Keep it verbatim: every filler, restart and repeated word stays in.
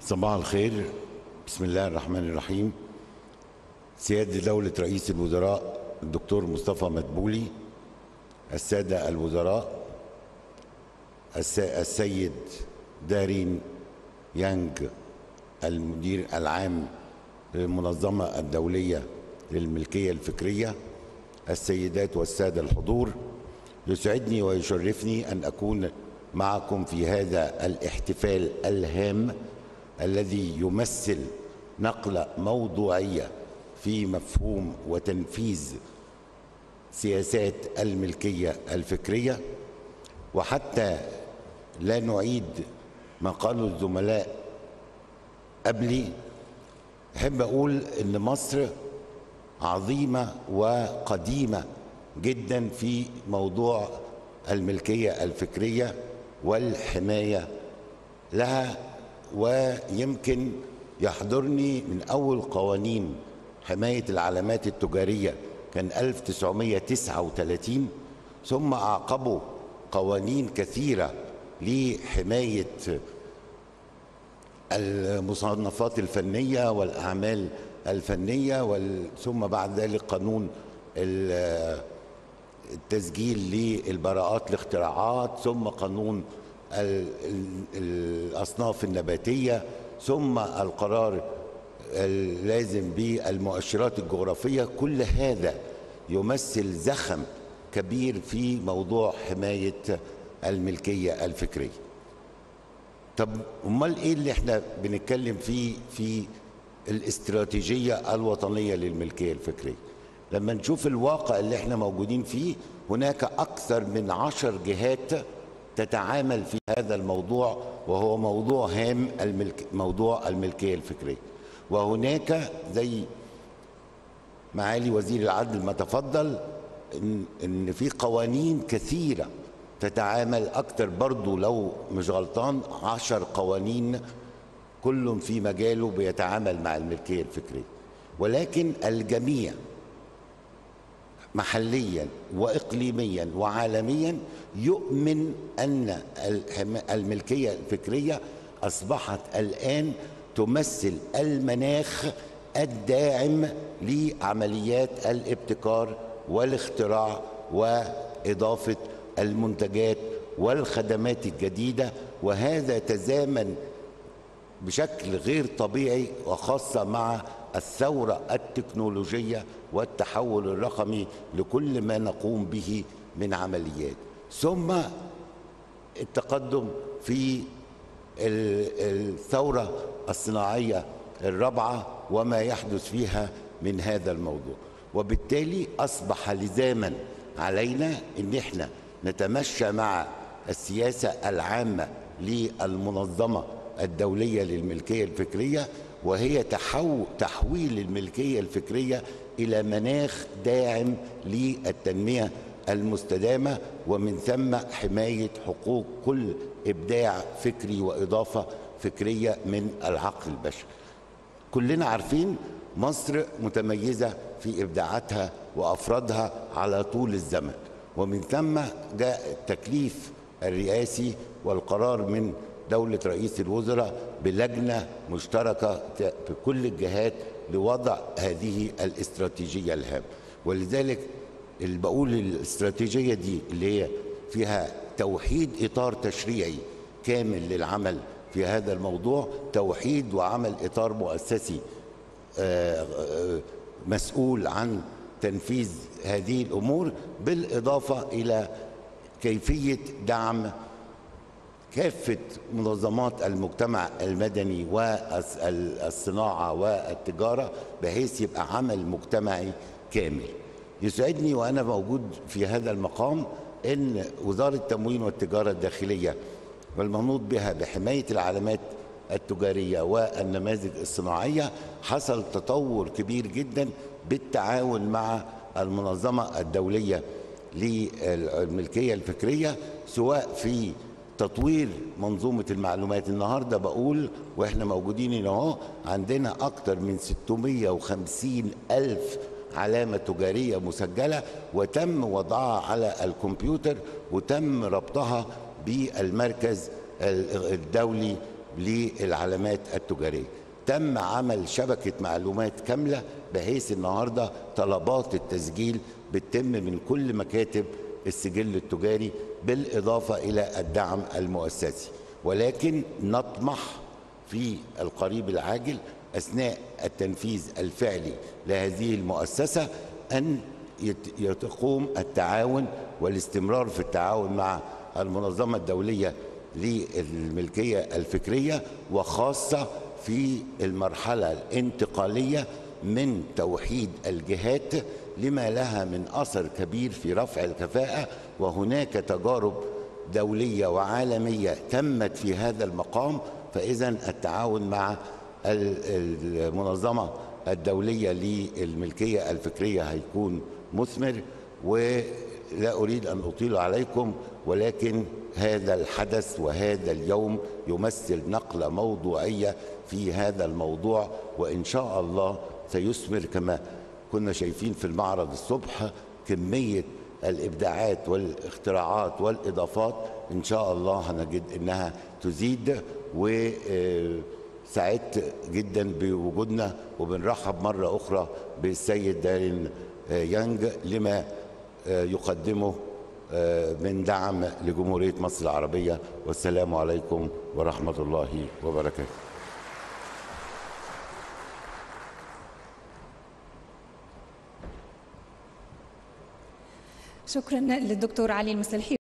صباح الخير. بسم الله الرحمن الرحيم. سيادة دولة رئيس الوزراء الدكتور مصطفى مدبولي، السادة الوزراء، السيد دارين يانج المدير العام للمنظمة الدولية للملكية الفكرية، السيدات والسادة الحضور، يسعدني ويشرفني أن أكون معكم في هذا الاحتفال الهام الذي يمثل نقلة موضوعية في مفهوم وتنفيذ سياسات الملكية الفكرية. وحتى لا نعيد ما قاله الزملاء قبلي، أحب أقول إن مصر عظيمة وقديمة جدا في موضوع الملكية الفكرية والحماية لها، ويمكن يحضرني من أول قوانين حماية العلامات التجارية كان ألف وتسعمائة وتسعة وثلاثين، ثم أعقبوا قوانين كثيرة لحماية المصنفات الفنية والأعمال الفنية، ثم بعد ذلك قانون التسجيل للبراءات الاختراعات، ثم قانون الأصناف النباتية، ثم القرار اللازم بالمؤشرات الجغرافية. كل هذا يمثل زخم كبير في موضوع حماية الملكية الفكرية. طب امال ايه اللي احنا بنتكلم فيه في الاستراتيجية الوطنية للملكية الفكرية؟ لما نشوف الواقع اللي احنا موجودين فيه، هناك أكثر من عشر جهات تتعامل في هذا الموضوع، وهو موضوع هام، الملك موضوع الملكية الفكرية. وهناك زي معالي وزير العدل ما تفضل إن, إن في قوانين كثيرة تتعامل، أكثر برضو لو مش غلطان عشر قوانين كل في مجاله بيتعامل مع الملكية الفكرية، ولكن الجميع محليا وإقليميا وعالميا يؤمن أن الملكية الفكرية أصبحت الآن تمثل المناخ الداعم لعمليات الابتكار والاختراع وإضافة المنتجات والخدمات الجديدة، وهذا تزامن بشكل غير طبيعي، وخاصة مع الثورة التكنولوجية والتحول الرقمي لكل ما نقوم به من عمليات، ثم التقدم في الثورة الصناعية الرابعة وما يحدث فيها من هذا الموضوع. وبالتالي أصبح لزاما علينا أن احنا نتمشى مع السياسة العامة للمنظمة الدولية للملكية الفكرية، وهي تحو تحويل الملكية الفكرية إلى مناخ داعم للتنمية المستدامة، ومن ثم حماية حقوق كل إبداع فكري وإضافة فكرية من العقل البشري. كلنا عارفين مصر متميزة في إبداعاتها وأفرادها على طول الزمن، ومن ثم جاء التكليف الرئاسي والقرار من دولة رئيس الوزراء بلجنة مشتركة في كل الجهات لوضع هذه الاستراتيجية الهامة. ولذلك اللي بقول الاستراتيجية دي اللي هي فيها توحيد إطار تشريعي كامل للعمل في هذا الموضوع، توحيد وعمل إطار مؤسسي مسؤول عن تنفيذ هذه الأمور، بالإضافة إلى كيفية دعم كافة منظمات المجتمع المدني والصناعة والتجارة، بحيث يبقى عمل مجتمعي كامل. يسعدني وأنا موجود في هذا المقام أن وزارة التموين والتجارة الداخلية والمنوط بها بحماية العلامات التجارية والنماذج الصناعية حصل تطور كبير جدا بالتعاون مع المنظمة الدولية للملكية الفكرية، سواء في تطوير منظومة المعلومات. النهاردة بقول وإحنا موجودين هنا اهو عندنا أكتر من ستمائة وخمسين ألف علامة تجارية مسجلة، وتم وضعها على الكمبيوتر، وتم ربطها بالمركز الدولي للعلامات التجارية. تم عمل شبكة معلومات كاملة بحيث النهاردة طلبات التسجيل بتتم من كل مكاتب السجل التجاري بالإضافة إلى الدعم المؤسسي، ولكن نطمح في القريب العاجل أثناء التنفيذ الفعلي لهذه المؤسسة أن يقوم التعاون والاستمرار في التعاون مع المنظمة الدولية للملكية الفكرية، وخاصة في المرحلة الانتقالية من توحيد الجهات لما لها من أثر كبير في رفع الكفاءة. وهناك تجارب دولية وعالمية تمت في هذا المقام، فإذا التعاون مع المنظمة الدولية للملكية الفكرية هيكون مثمر. ولا أريد أن أطيل عليكم، ولكن هذا الحدث وهذا اليوم يمثل نقلة موضوعية في هذا الموضوع، وإن شاء الله سيثمر كما كنا شايفين في المعرض الصبح كمية الإبداعات والاختراعات والإضافات. إن شاء الله هنجد إنها تزيد. وسعدت جدا بوجودنا، وبنرحب مرة أخرى بالسيد دارين يانج لما يقدمه من دعم لجمهورية مصر العربية. والسلام عليكم ورحمة الله وبركاته. شكرا للدكتور علي المسلحي.